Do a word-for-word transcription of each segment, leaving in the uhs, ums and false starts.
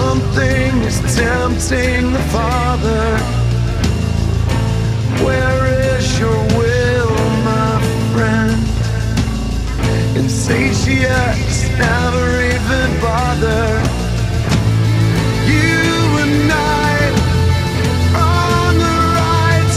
Something is tempting the Father. Where is your will, my friend? Insatiates never even bother. You and I on the right,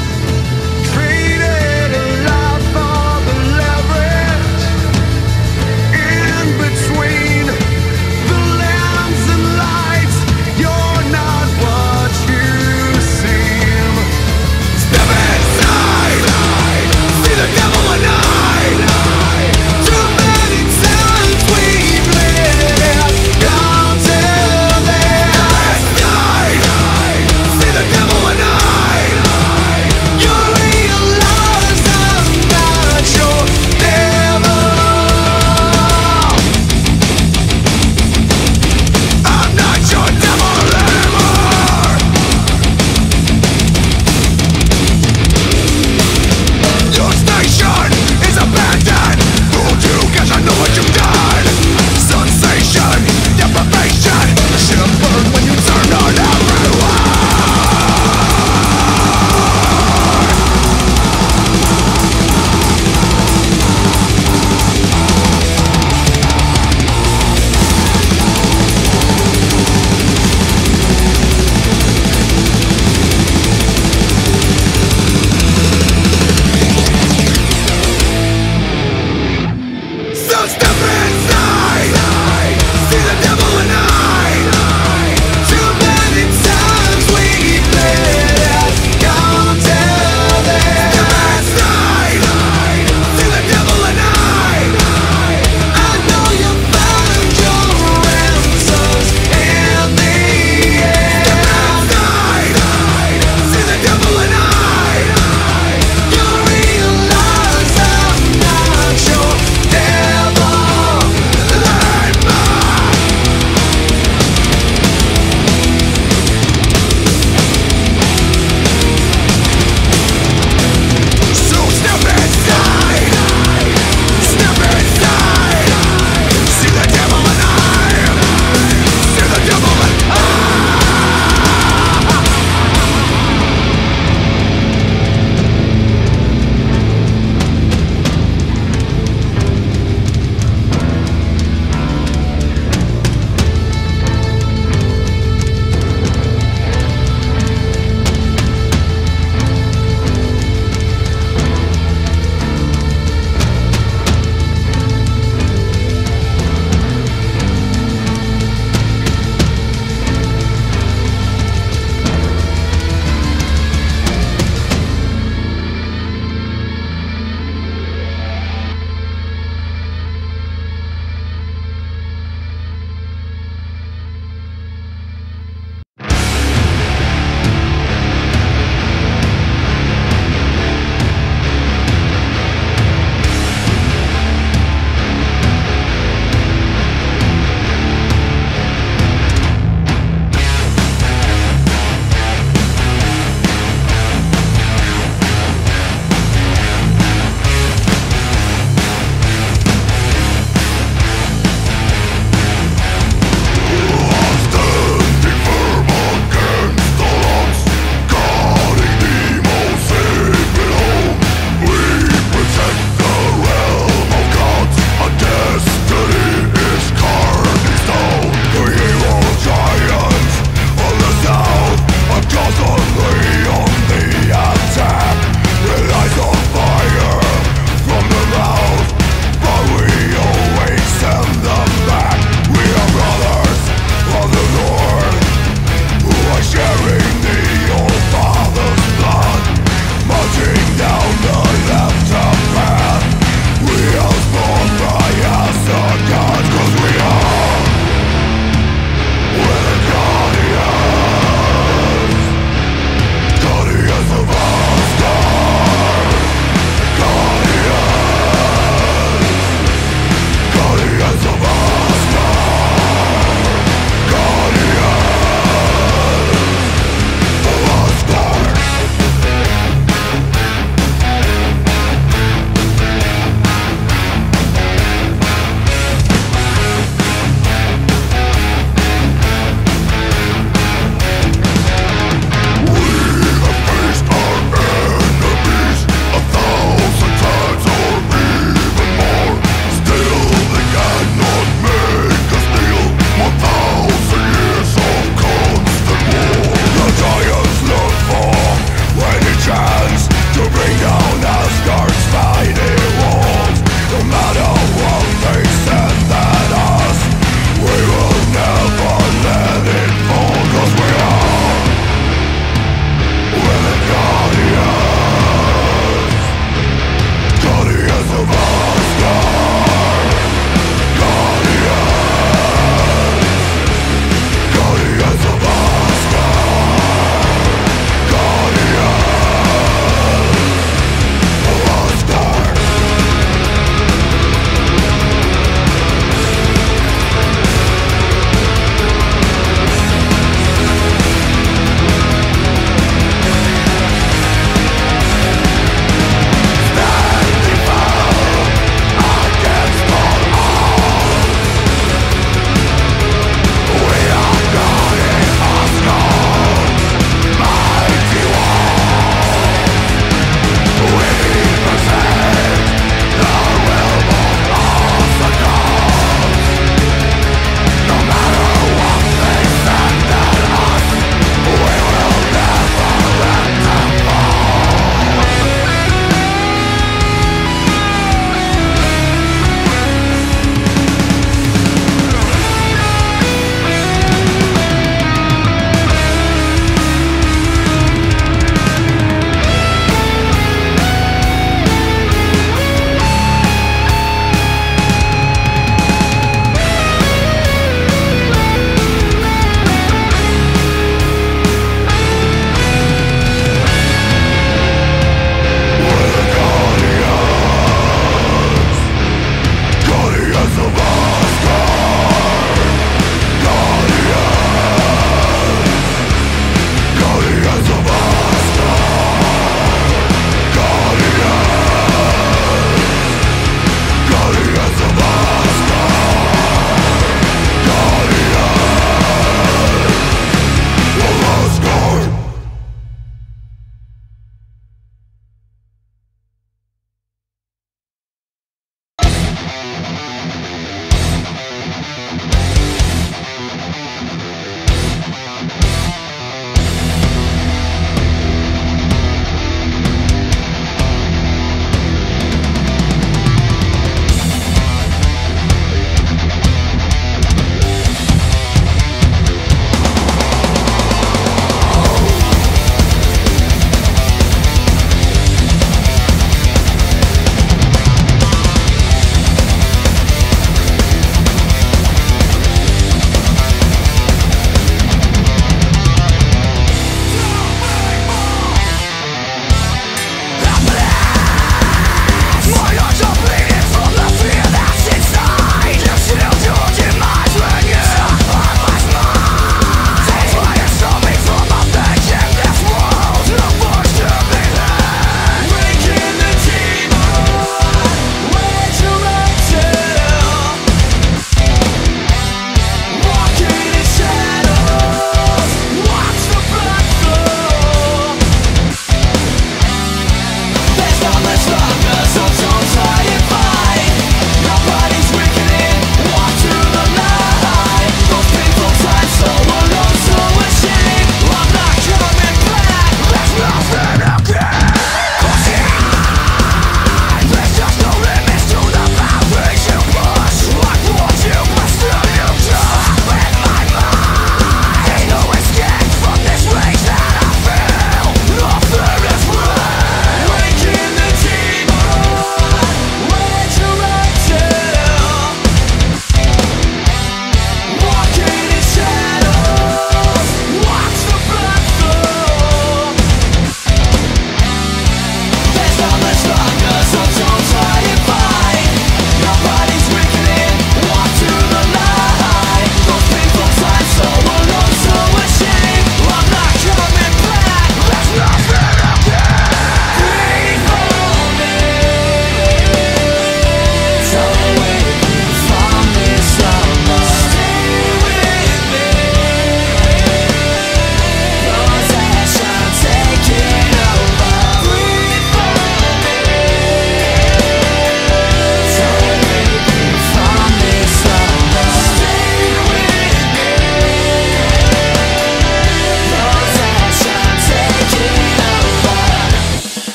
traded a lot for the leverage. In between the lambs and lights, you're not what you seem. Step inside, see the devil at night. Too many times we've lived.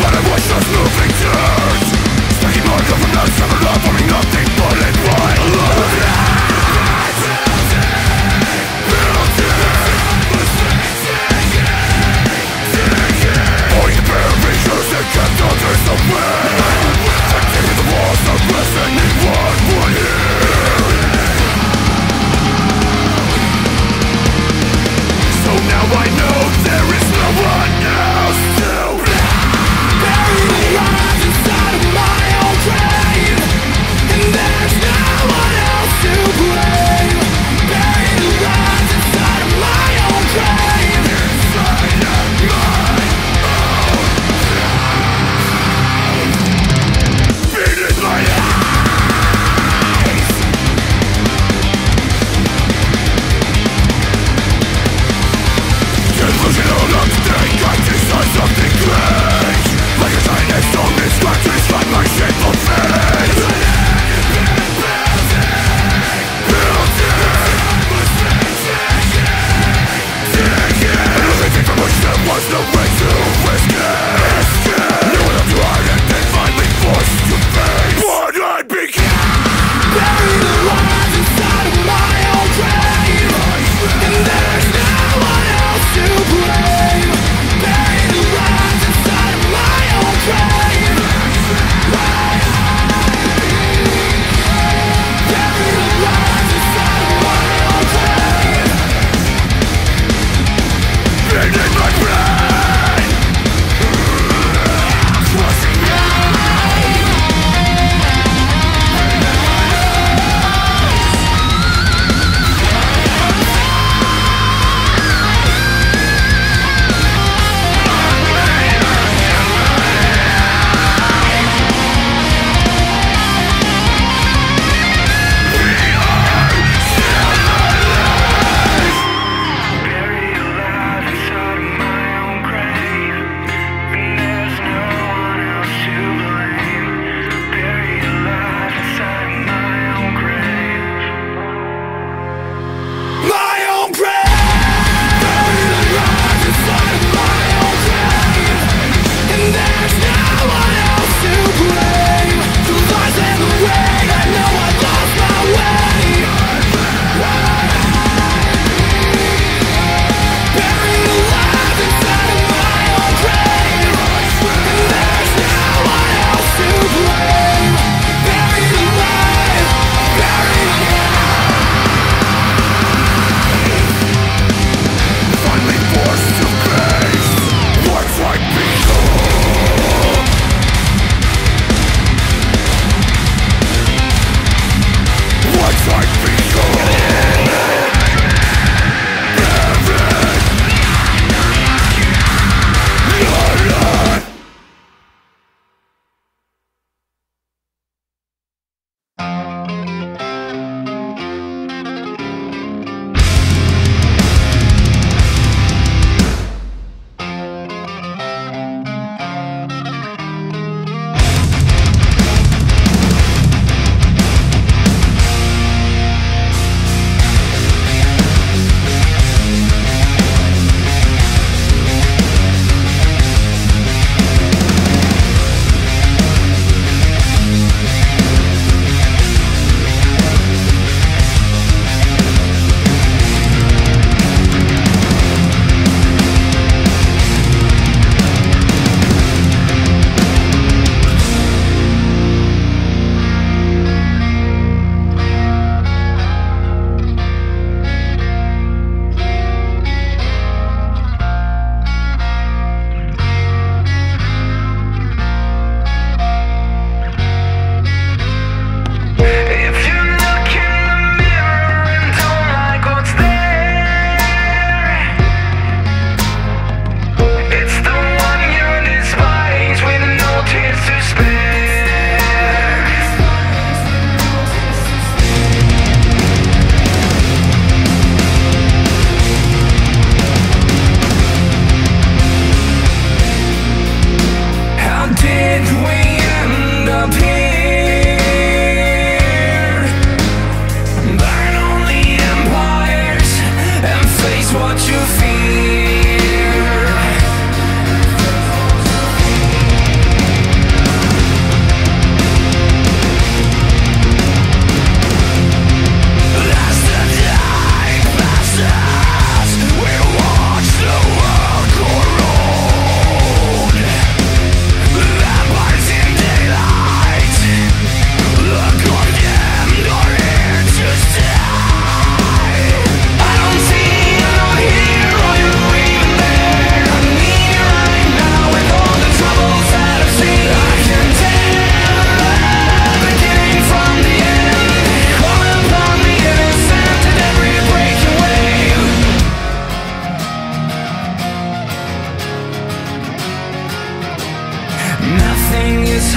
but I watch us moving dirt. Stacking more governments, never love, forming nothing but in one love. Kept others away. Taking the walls, not resting in what would hear. So now I know there is no one else to bury the lies inside of my own grave, and there's no one else to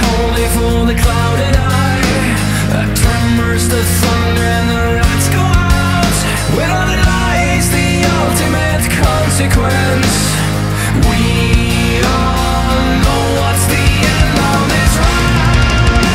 only for the clouded eye. That tremors the thunder and the lights go out. When all the lies, the ultimate consequence. We all know what's the end of this route.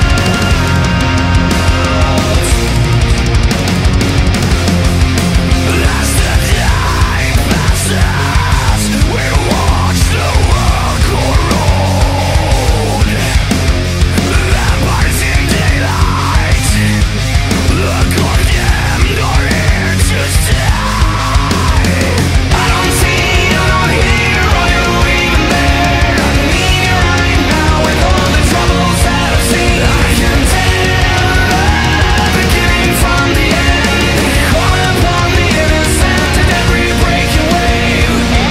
As the time passes, we watch the world corrode. Vampires in daylight, the condemned are here to stay. I don't see, I don't hear, are you even there? I need you right now with all the troubles that I've seen. I can tell the beginning from the end. Call upon the innocent at every breaking wave.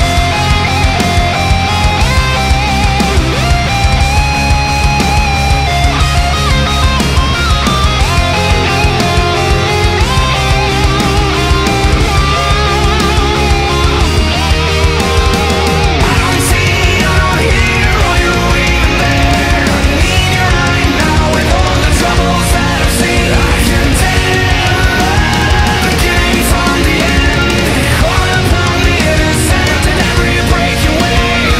I don't see, I don't hear, are you even there? I need you right now with all the troubles that I've seen. I can tell the beginning from the end. Call upon the innocent at every breaking wave.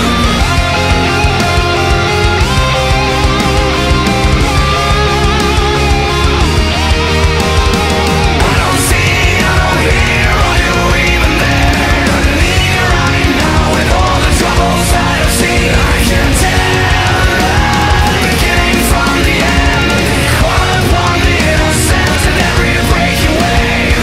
I don't see, I don't hear, are you even there? I need you right now with all the troubles that I've seen. I can tell the beginning from the end. Call upon the innocent at every breaking wave.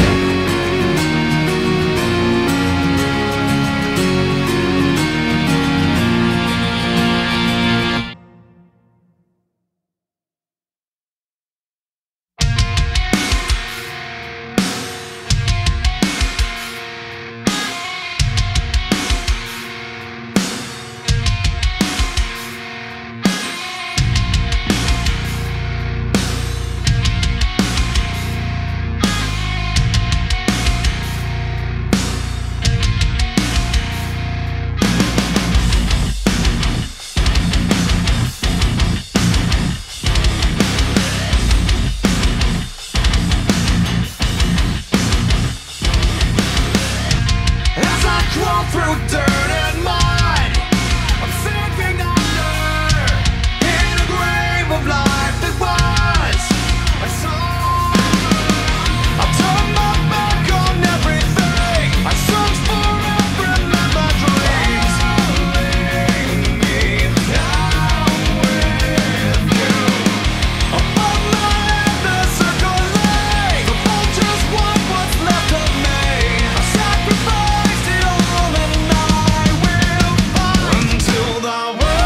As I crawl through dirt and mud, I'm sinking under in a grave of life that was. I saw. I've turned my back on everything. I search for unremembered dreams. Falling down with you. Above my head, the circle lay. The vultures want what's left of me. I sacrificed it all and I will fight until the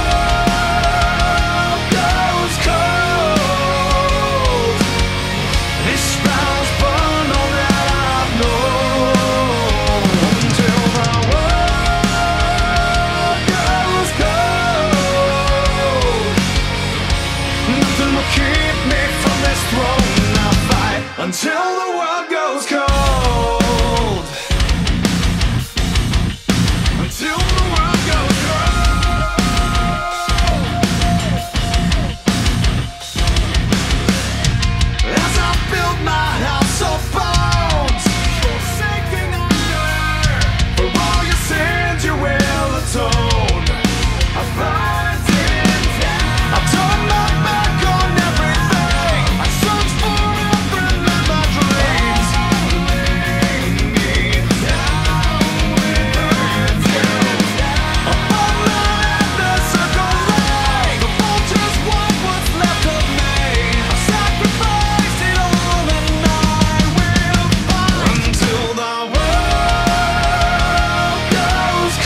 world goes cold. These spells burn all that I've known until the world goes cold. Nothing will keep me from this throne. I'll fight until the world goes cold. Until the world goes cold. As I build my house of bones, forsaking under, for all your sins you will atone. I find it down. I've turned my back on everything. I search for unremembered dreams. Falling down with you. Above my head, the circle lay. The vultures want what's left of me. I sacrificed it all and I will fight until the world goes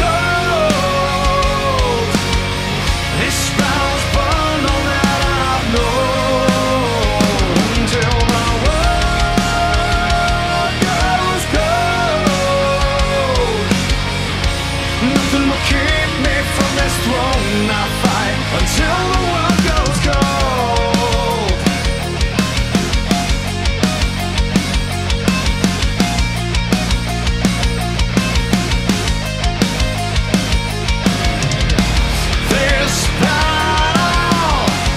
cold. These spells burn all that I've known until the world goes cold. Nothing will keep me from this throne. I fight until the world goes cold. This battle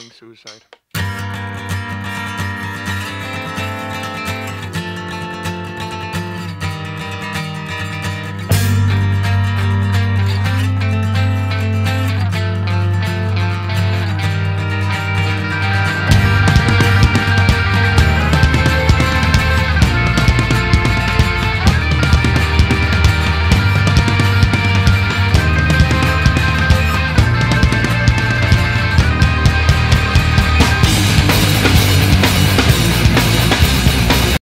suicide.